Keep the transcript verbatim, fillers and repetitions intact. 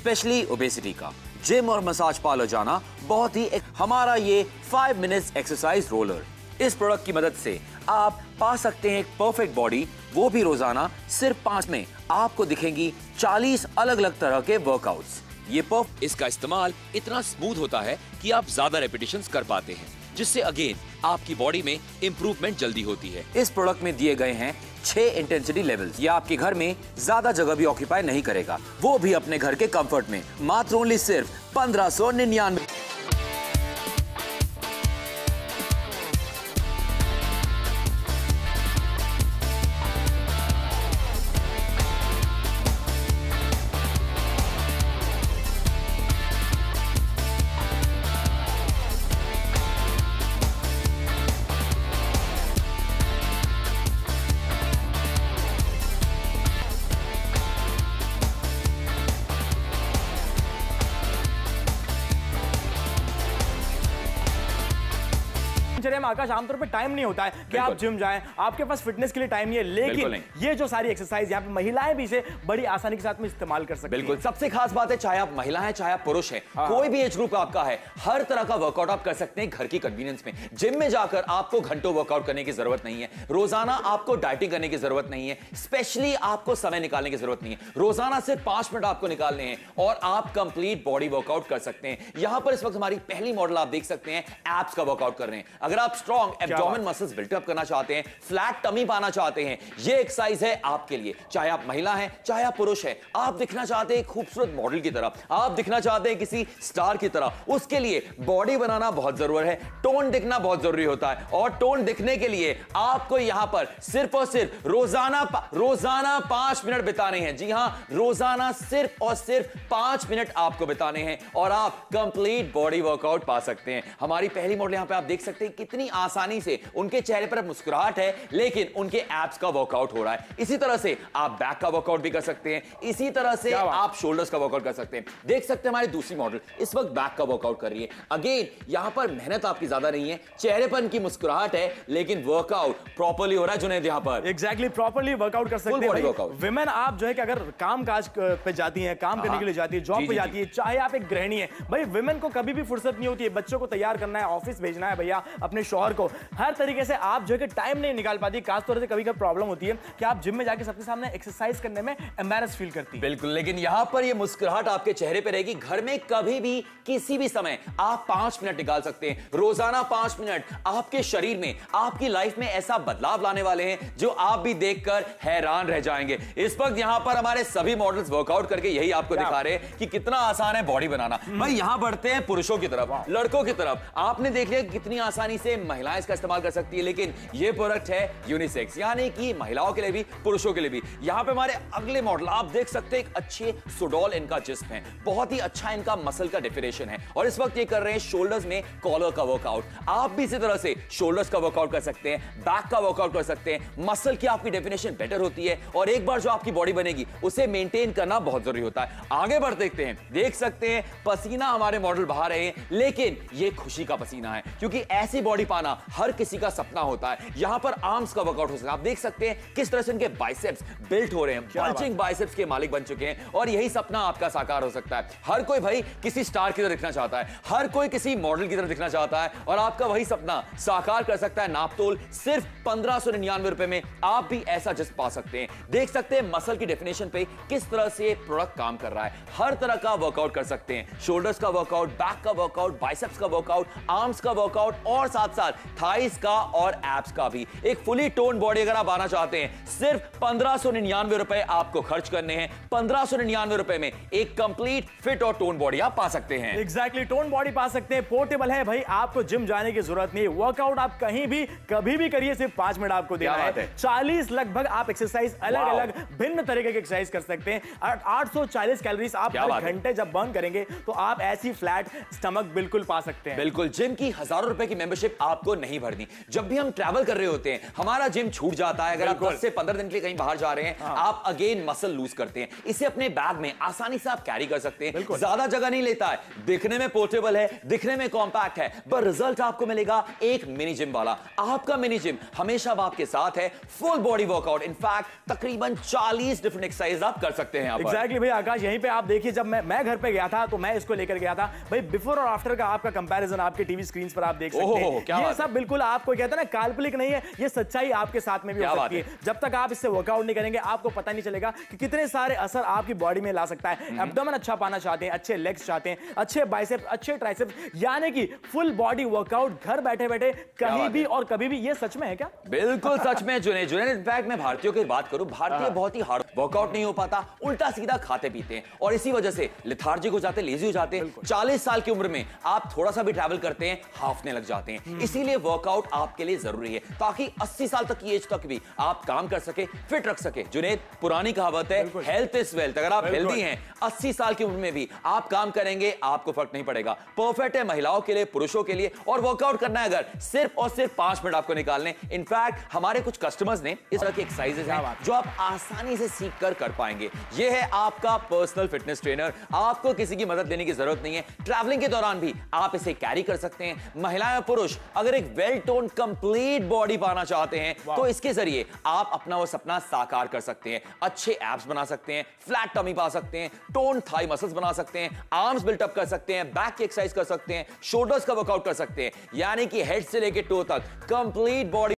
Specially obesity का। Gym और massage parlour जाना बहुत ही एक, हमारा ये फाइव मिनट्स एक्सरसाइज रोलर। इस प्रोडक्ट की मदद से आप पा सकते हैं एक परफेक्ट बॉडी, वो भी रोजाना सिर्फ पांच में आपको दिखेंगी चालीस अलग अलग तरह के वर्कआउट्स। ये पर्फ इसका इस्तेमाल इतना स्मूथ होता है कि आप ज्यादा रेपिटेशंस कर पाते हैं, जिससे अगेन आपकी बॉडी में इंप्रूवमेंट जल्दी होती है। इस प्रोडक्ट में दिए गए हैं छह इंटेंसिटी लेवल्स। ये आपके घर में ज्यादा जगह भी ऑक्यूपाई नहीं करेगा, वो भी अपने घर के कंफर्ट में। मात्र ओनली सिर्फ पंद्रह सौ निन्यानवे। में आकाश आमतौर पे टाइम नहीं होता है कि आप जिम जाएं, आपके पास फिटनेस के लिए टाइम नहीं है, लेकिन ये जो सारी एक्सरसाइज यहाँ पे महिलाएं भी इसे बड़ी आसानी के साथ में इस्तेमाल कर सकती हैं। बिल्कुल, सबसे खास बात है चाहे आप महिला हैं चाहे आप पुरुष हैं, कोई भी एज ग्रुप आपका है, हर तरह का वर्कआउट आप कर सकते हैं घर की कन्वीनियंस में। जिम में जाकर आपको घंटों वर्कआउट करने की जरूरत नहीं है, रोजाना आपको डाइटिंग करने की जरूरत नहीं है, स्पेशली आपको समय निकालने की जरूरत नहीं है। रोजाना सिर्फ पांच मिनट आपको निकालने हैं और आप कंप्लीट बॉडी वर्कआउट कर सकते हैं। यहां पर इस वक्त हमारी पहली मॉडल आप देख सकते हैं, एब्स का वर्कआउट कर रहे हैं। अगर आप strong abdomen muscles built up करना चाहते हैं, फ्लैट टमी पाना चाहते हैं, ये एक्सरसाइज है आपके लिए। चाहे आप महिला हैं चाहे आप पुरुष हैं, आप दिखना चाहते हैं खूबसूरत मॉडल की तरह, आप दिखना चाहते हैं किसी स्टार की तरह, उसके लिए बॉडी बनाना बहुत जरूरी है, टोन दिखना बहुत जरूरी होता है। और टोन दिखने के लिए आपको यहां पर सिर्फ और सिर्फ रोजाना रोजाना पांच मिनट बिताने हैं। जी हां, रोजाना सिर्फ और सिर्फ पांच मिनट आपको बिताने हैं और आप कंप्लीट बॉडी वर्कआउट पा सकते हैं। हमारी पहली मॉडल यहां पे आप देख सकते हैं कितनी आसानी से उनके चेहरे पर मुस्कुराहट है, लेकिन उनके एब्स का वर्कआउट हो रहा है। इसी तरह से आप बैक का वर्कआउट भी कर सकते हैं, इसी तरह से आप शोल्डर्स का वर्कआउट कर सकते हैं। देख सकते हैं हमारी दूसरी मॉडल इस वक्त बैक का वर्कआउट कर रही है। अगेन यहां पर मेहनत आपकी ज्यादा नहीं है, चेहरे पर इनकी मुस्कुराहट है, लेकिन वर्कआउट प्रॉपर्ली हो रहा है। जुनैद यहां पर एग्जैक्टली प्रॉपर्ली वर्कआउट कर सकते हैं। विमेन आप जो है कि अगर काम काज पे जाती हैं, काम करने के लिए जाती है, जॉब पे जाती है, चाहे आप एक गृहिणी है, भाई विमेन को कभी भी फुर्सत नहीं होती है, बच्चों को तैयार करना है, ऑफिस भेजना है भैया, अपने शौहर को, हर तरीके से आप जो है कि टाइम नहीं निकाल पाती। खासतौर से कभी कभी प्रॉब्लम होती है कि आप जिम में जाके सबके सामने एक्सरसाइज करने में एम्बैरेस फील करती है। बिल्कुल, लेकिन यहां पर ये मुस्कुराहट आपके चेहरे पे रहेगी। घर में कभी भी किसी भी समय आप पांच मिनट निकाल सकते हैं, रोजाना पांच मिनट आपके शरीर में, आपकी लाइफ में ऐसा बदलाव लाने वाले हैं जो आप भी देखकर हैरान रह जाएंगे। इस वक्त यहां पर हमारे सभी मॉडल्स वर्कआउट करके यही आपको दिखा रहे हैं कि कितना आसान है बॉडी बनाना। भाई यहां बढ़ते हैं पुरुषों की तरफ, लड़कों की तरफ। आपने देख लिया कितनी आसानी से महिलाएं इसका इस्तेमाल कर सकती है, लेकिन ये प्रोडक्ट है यूनिसेक्स, यानी कि महिलाओं के लिए भी पुरुषों के लिए भी। यहां पे हमारे अगले मॉडल आप देख सकते हैं, एक अच्छे सुडोल इनका जिस्म है, बहुत ही अच्छा इनका मसल का डेफिनेशन है और इस वक्त ये कर रहे हैं शोल्डर्स में कॉलर का वर्कआउट। आप भी इसी तरह से शोल्डर्स का वर्कआउट कर सकते हैं, बैक का वर्कआउट कर सकते हैं। मसल की आपकी डेफिनेशन बेटर होती है और एक बार जो आपकी बॉडी बनेगी उसे मेंटेन करना बहुत जरूरी होता है। आगे बढ़ देखते हैं, देख सकते हैं पसीना हमारे मॉडल बहा रहे हैं, लेकिन ये खुशी का पसीना है, क्योंकि ऐसी बॉडी पाना हर किसी का सपना होता है। यहां पर आर्म्स का वर्कआउट हो सकता है। आप देख सकते हैं किस तरह से उनके बाइसेप्स बिल्ट हो रहे हैं, बल्जिंग बाइसेप्स के मालिक बन चुके हैं और यही सपना आपका साकार हो सकता है। हर कोई भाई किसी स्टार की तरह दिखना चाहता है, हर कोई किसी मॉडल की तरह दिखना चाहता है और आपका वही सपना साकार कर सकता है नापतोल सिर्फ पंद्रह सौ निन्यानवे रुपए में। आप भी ऐसा जिस्म पा सकते हैं। देख सकते हैं मसल की डेफिनेशन पे किस तरह से प्रोडक्ट काम कर रहा है। हर तरह का वर्कआउट कर सकते हैं, शोल्डर्स का वर्कआउट, बैक का वर्कआउट, बाइसेप्स का वर्कआउट, आर्म्स का वर्कआउट और साथ साथ थाइस का और एब्स का भी। एक फुली टोन बॉडी अगर आप आना चाहते हैं, सिर्फ पंद्रह सौ निन्यानवे रुपए आपको खर्च करने हैं। पंद्रह सौ निन्यानवे रुपए में एक कंप्लीट फिट और टोन बॉडी आप पा सकते हैं। एग्जैक्टली टोन बॉडी पा सकते हैं, पोर्टेबल है भाई, आपको जिम जाने की जरूरत नहीं। वर्कआउट आप कहीं भी कभी भी करिए, सिर्फ पांच मिनट आपको देना है। है चालीस लगभग आप एक्सरसाइज अलग अलग भिन्न तरीके की एक्सरसाइज कर सकते हैं। आठ सौ चालीस कैलोरीज आप हर घंटे जब बर्न करेंगे तो आप ऐसी फ्लैट स्टमक बिल्कुल पा सकते हैं। बिल्कुल, जिम की हजारों रुपए की मेंबरशिप मेंबरशिप आपको नहीं भरनी। जब भी हम ट्रैवल कर रहे होते हैं, हमारा जिम छूट जाता है, अगर आप दस से पंद्रह दिन के लिए कहीं बाहर जा रहे हैं, हाँ। आप अगेन मसल लूज करते हैं। इसे अपने बैग में आसानी से आप कैरी कर सकते हैं, ज्यादा जगह नहीं लेता है, दिखने में पोर्टेबल है, दिखने में कॉम्पैक्ट है, पर रिजल्ट आपको मिलेगा एक मिनी जिम वाला। आपका मिनी जिम हमेशा आपके साथ है, फुल बॉडी वर्कआउट, इनफैक्ट तकरीबन चालीस डिफरेंट एक्सरसाइज आप कर सकते हैं। एग्जैक्टली भाई आकाश, यहीं पे आप देखिए, जब मैं मैं घर पे गया था तो मैं इसको लेकर गया था भाई, बिफोर और आफ्टर का आपका कंपैरिजन आपके टीवी स्क्रीन पर आप देख सकते हैं। ये सब बिल्कुल आपको कहते हैं ना, काल्पनिक नहीं है, ये सच्चाई आपके साथ में भी हो सकती है। जब तक आप इससे वर्कआउट नहीं करेंगे, आपको पता नहीं चलेगा कि कितने सारे असर आपकी बॉडी में ला सकता है। एब्डोमेन अच्छा पाना चाहते हैं, अच्छे लेग्स चाहते हैं, अच्छे बाइसेप्स, अच्छे ट्राइसेप्स, यानी कि फुल बॉडी वर्कआउट घर बैठे बैठे कहीं भी और कभी भी। ये सच में है क्या? बिल्कुल सच में जुने जुने इनफैक्ट मैं भारतीयों की बात करूं, भारतीय बहुत ही हार्ड वर्कआउट नहीं हो पाता, उल्टा सीधा खाते पीते हैं और इसी वजह से लेथार्जिक हो जाते हैं, लेजी हो जाते हैं। चालीस साल की उम्र में आप थोड़ा सा भी ट्रैवल करते हैं, हाफने लग जाते हैं। इसीलिए वर्कआउट आपके लिए जरूरी है, ताकि अस्सी साल तक की एज तक भी आप काम कर सके, फिट रख सके। जुनेद, पुरानी कहावत है, हेल्थ इज वेल्थ। अगर आप हेल्दी हैं, अस्सी साल की उम्र में भी आप काम करेंगे, आपको फर्क नहीं पड़ेगा। परफेक्ट है महिलाओं के लिए, पुरुषों के लिए। और वर्कआउट करना है अगर, सिर्फ और सिर्फ पांच मिनट आपको निकालने। इनफैक्ट हमारे कुछ कस्टमर्स ने इस तरह की एक्सरसाइजेज हैं जो आप आसानी से सीख कर कर पाएंगे। ये है आपका पर्सनल फिटनेस ट्रेनर, आपको किसी की मदद लेने की जरूरत नहीं है। ट्रैवलिंग के दौरान भी आप इसे कैरी कर सकते हैं। महिलाएं और पुरुष अगर एक वेल टोन कंप्लीट बॉडी पाना चाहते हैं, तो इसके जरिए आप अपना वो सपना साकार कर सकते हैं। अच्छे एब्स बना सकते हैं, फ्लैट टमी पा सकते हैं, टोन थाई मसल्स बना सकते हैं, आर्म्स बिल्टअप कर सकते हैं, बैक की एक्सरसाइज कर सकते हैं, शोल्डर्स का वर्कआउट कर सकते हैं, यानी कि हेड से लेकर टो तक कंप्लीट बॉडी